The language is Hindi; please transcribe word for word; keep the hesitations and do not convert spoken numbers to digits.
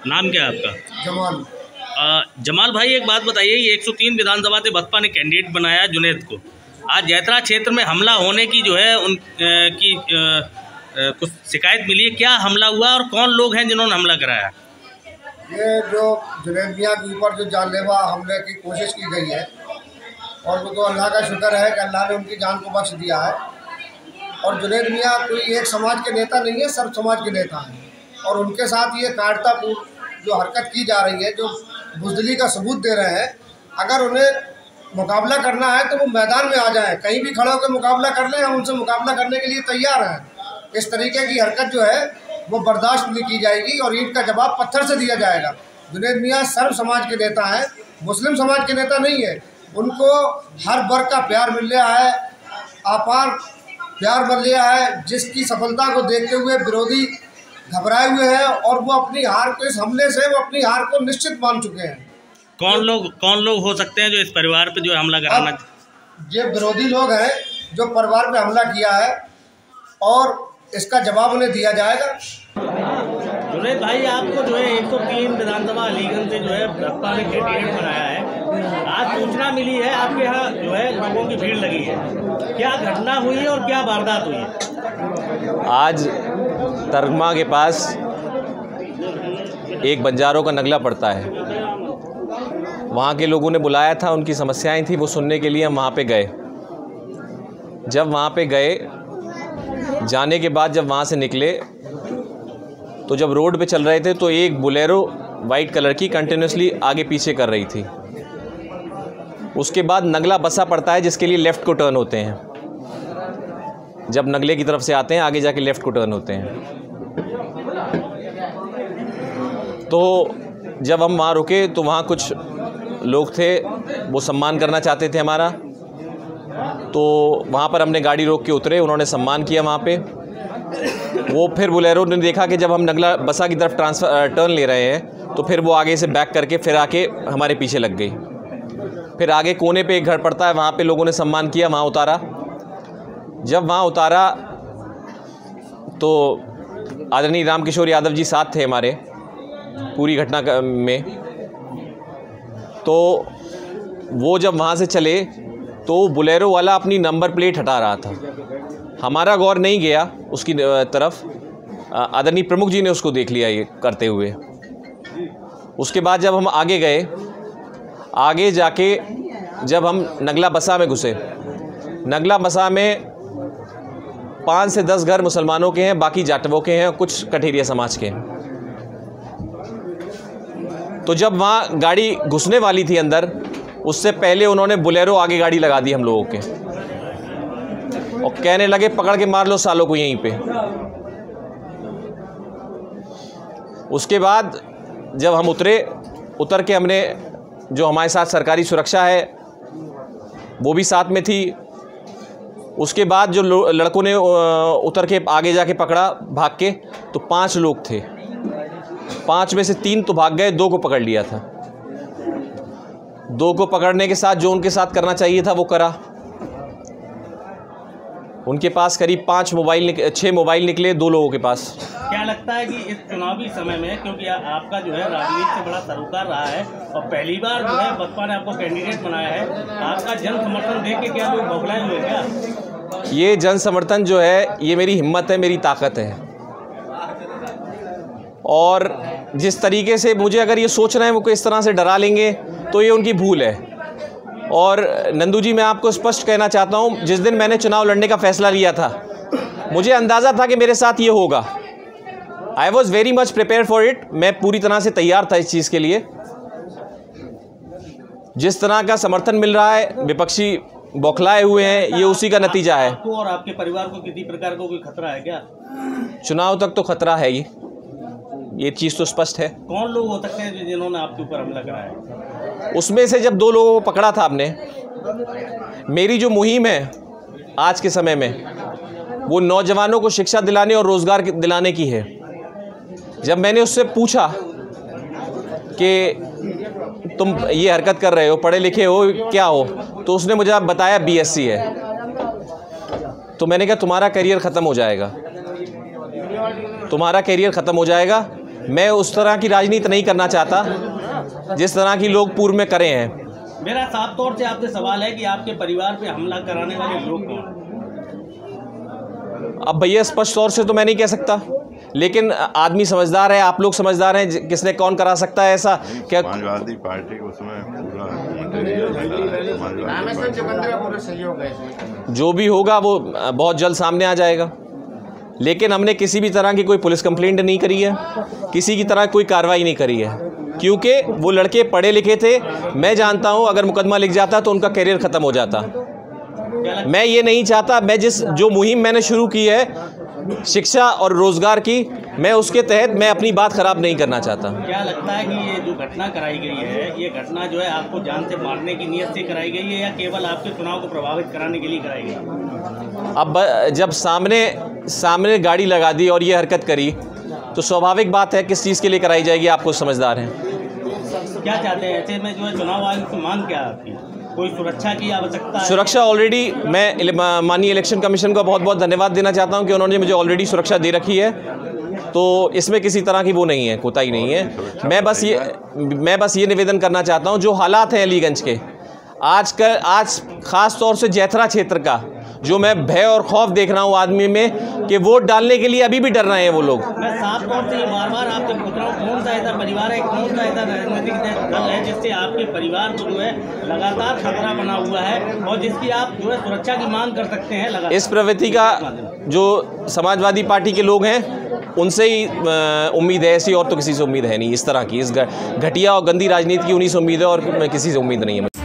नाम क्या है आपका? जमाल। आ, जमाल भाई, एक बात बताइए, ये एक सौ तीन विधानसभा से बसपा ने कैंडिडेट बनाया जुनैद को। आज जैतरा क्षेत्र में हमला होने की जो है उन आ, की आ, आ, कुछ शिकायत मिली है, क्या हमला हुआ और कौन लोग हैं जिन्होंने हमला कराया? ये जो जुनैद मियाँ के ऊपर जो जानलेवा हमले की कोशिश की गई है, और वो तो अल्लाह का शुक्र है कि अल्लाह ने उनकी जान को बख्श दिया है। और जुनैद मियाँ कोई एक समाज के नेता नहीं है, सर्व समाज के नेता हैं। और उनके साथ ये कायरतापूर्ण जो हरकत की जा रही है, जो बुज़दिली का सबूत दे रहे हैं, अगर उन्हें मुकाबला करना है तो वो मैदान में आ जाएं, कहीं भी खड़े होकर मुकाबला कर लें, हम उनसे मुकाबला करने के लिए तैयार हैं। इस तरीके की हरकत जो है वो बर्दाश्त नहीं की जाएगी और ईंट का जवाब पत्थर से दिया जाएगा। जुनैद मियाँ सर्व समाज के नेता हैं, मुस्लिम समाज के नेता नहीं है। उनको हर वर्ग का प्यार मिल रहा है, अपार प्यार मिल रहा है, जिसकी सफलता को देखते हुए विरोधी घबराए हुए हैं और वो अपनी हार को, इस हमले से वो अपनी हार को निश्चित मान चुके हैं। कौन लोग कौन लोग हो सकते हैं जो इस परिवार पे जो हमला कराना? ये विरोधी लोग हैं जो परिवार पे हमला किया है और इसका जवाब उन्हें दिया जाएगा। जुनैद भाई, आपको जो है एक सौ तीन विधानसभा अलीगंज से जो है बसपा ने कैंडिडेट बनाया है। आज सूचना मिली है आपके यहाँ जो है लोगों की भीड़ लगी है, क्या घटना हुई है और क्या वारदात हुई है? आज तरगमा के पास एक बंजारों का नगला पड़ता है, वहाँ के लोगों ने बुलाया था, उनकी समस्याएं थी, वो सुनने के लिए हम वहाँ पे गए। जब वहाँ पे गए, जाने के बाद जब वहाँ से निकले तो जब रोड पे चल रहे थे तो एक बोलेरो वाइट कलर की कंटिन्यूसली आगे पीछे कर रही थी। उसके बाद नगला बसा पड़ता है जिसके लिए लेफ़्ट को टर्न होते हैं। जब नगले की तरफ से आते हैं आगे जाके लेफ़्ट को टर्न होते हैं। तो जब हम वहाँ रुके तो वहाँ कुछ लोग थे, वो सम्मान करना चाहते थे हमारा, तो वहाँ पर हमने गाड़ी रोक के उतरे, उन्होंने सम्मान किया वहाँ पे। वो फिर बोलेरो ने देखा कि जब हम नगला बसा की तरफ ट्रांसफर टर्न ले रहे हैं तो फिर वो आगे से बैक करके फिर आके हमारे पीछे लग गई। फिर आगे कोने पे एक घर पड़ता है, वहाँ पे लोगों ने सम्मान किया, वहाँ उतारा। जब वहाँ उतारा तो आदरणीय रामकिशोर यादव जी साथ थे हमारे पूरी घटना में। तो वो जब वहाँ से चले तो बोलेरो वाला अपनी नंबर प्लेट हटा रहा था, हमारा गौर नहीं गया उसकी तरफ। आदरणीय प्रमुख जी ने उसको देख लिया ये करते हुए। उसके बाद जब हम आगे गए, आगे जाके जब हम नगला बसा में घुसे, नगला बसा में पाँच से दस घर मुसलमानों के हैं, बाकी जाटवों के हैं, कुछ कठेरिया समाज के हैं। तो जब वहाँ गाड़ी घुसने वाली थी अंदर, उससे पहले उन्होंने बोलेरो आगे गाड़ी लगा दी हम लोगों के और कहने लगे पकड़ के मार लो सालों को यहीं पे। उसके बाद जब हम उतरे, उतर के हमने, जो हमारे साथ सरकारी सुरक्षा है वो भी साथ में थी। उसके बाद जो लड़कों ने उतर के आगे जाके पकड़ा भाग के, तो पांच लोग थे। पांच में से तीन तो भाग गए, दो को पकड़ लिया था। दो को पकड़ने के साथ जो उनके साथ करना चाहिए था वो करा। उनके पास करीब पाँच मोबाइल निक, छः मोबाइल निकले दो लोगों के पास। क्या लगता है कि इस चुनावी समय में, क्योंकि आपका जो है राजनीति से बड़ा सरोकार रहा है और पहली बार जो है बसपा ने आपको कैंडिडेट बनाया है, आपका जन समर्थन देख के क्या लोग बौखलाए हुए क्या? ये जन समर्थन जो है ये मेरी हिम्मत है, मेरी ताकत है। और जिस तरीके से मुझे अगर ये सोच रहे हैं वो को इस तरह से डरा लेंगे तो ये उनकी भूल है। और नंदू जी, मैं आपको स्पष्ट कहना चाहता हूँ, जिस दिन मैंने चुनाव लड़ने का फ़ैसला लिया था मुझे अंदाज़ा था कि मेरे साथ ये होगा। I was very much prepare for it. मैं पूरी तरह से तैयार था इस चीज़ के लिए। जिस तरह का समर्थन मिल रहा है, विपक्षी बौखलाए हुए हैं, ये उसी का नतीजा है। आपको और आपके परिवार को किसी प्रकार का कोई खतरा है क्या? चुनाव तक तो खतरा है ही, ये चीज़ तो स्पष्ट है। कौन लोग हो सकते हैं जिन्होंने आपके ऊपर हमला कराया? उसमें से जब दो लोगों को पकड़ा था आपने, मेरी जो मुहिम है आज के समय में वो नौजवानों को शिक्षा दिलाने और रोज़गार दिलाने की है। जब मैंने उससे पूछा कि तुम ये हरकत कर रहे हो, पढ़े लिखे हो, क्या हो, तो उसने मुझे बताया बीएससी है। तो मैंने कहा तुम्हारा करियर ख़त्म हो जाएगा, तुम्हारा करियर ख़त्म हो जाएगा। मैं उस तरह की राजनीति नहीं करना चाहता जिस तरह की लोग पूर्व में करे हैं। मेरा साफ तौर से आपसे सवाल है कि आपके परिवार पे हमला कराने वाले लोग कौन? अब भैया स्पष्ट तौर से तो मैं नहीं कह सकता, लेकिन आदमी समझदार है, आप लोग समझदार हैं, किसने कौन करा सकता है ऐसा क्या? समाजवादी पार्टी को उसमें पूरा मटेरियल जो भी होगा वो बहुत जल्द सामने आ जाएगा। लेकिन हमने किसी भी तरह की कोई पुलिस कंप्लेंट नहीं करी है, किसी की तरह कोई कार्रवाई नहीं करी है, क्योंकि वो लड़के पढ़े लिखे थे। मैं जानता हूँ अगर मुकदमा लिख जाता तो उनका करियर ख़त्म हो जाता। मैं ये नहीं चाहता। मैं जिस जो मुहिम मैंने शुरू की है शिक्षा और रोज़गार की, मैं उसके तहत मैं अपनी बात ख़राब नहीं करना चाहता। क्या लगता है कि ये जो घटना कराई गई है, ये घटना जो है आपको जान से मारने की नीयत से कराई गई है या केवल आपके चुनाव को प्रभावित कराने के लिए कराई गई? अब जब सामने सामने गाड़ी लगा दी और ये हरकत करी तो स्वाभाविक बात है किस चीज़ के लिए कराई जाएगी। आप कुछ समझदार हैं। क्या चाहते हैं ऐसे में जो है चुनाव आयोग की मांग क्या है आपकी? कोई सुरक्षा की आवश्यकता है? सुरक्षा ऑलरेडी, मैं माननीय इलेक्शन कमीशन का बहुत बहुत धन्यवाद देना चाहता हूं कि उन्होंने मुझे ऑलरेडी सुरक्षा दे रखी है, तो इसमें किसी तरह की वो नहीं है, कोताही नहीं है। मैं बस ये मैं बस ये निवेदन करना चाहता हूं, जो हालात हैं अलीगंज के आज का आज ख़ास तौर से जैथरा क्षेत्र का, जो मैं भय और खौफ देख रहा हूँ आदमी में कि वोट डालने के लिए अभी भी डर रहे हैं वो लोग। मैं साफ तौर से बार बार आपसे पूछ रहा हूँ, कौन सा ऐसा परिवार है, कौन सा ऐसा राजनीतिक दल है जिससे आपके परिवार को जो है लगातार खतरा बना हुआ है और जिसकी आप जो है सुरक्षा की मांग कर सकते हैं लगातार? इस प्रवृत्ति का जो समाजवादी पार्टी के लोग हैं उनसे ही उम्मीद है, ऐसी और तो किसी से उम्मीद है नहीं। इस तरह की इस घटिया और गंदी राजनीति की उन्हीं से उम्मीद है और किसी से उम्मीद नहीं है।